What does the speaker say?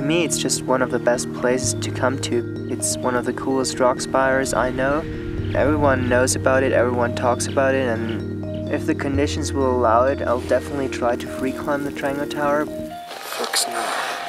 me, it's just one of the best places to come to. It's one of the coolest rock spires I know. Everyone knows about it, everyone talks about it, and if the conditions will allow it, I'll definitely try to free climb the Trango Tower. Fuck's no.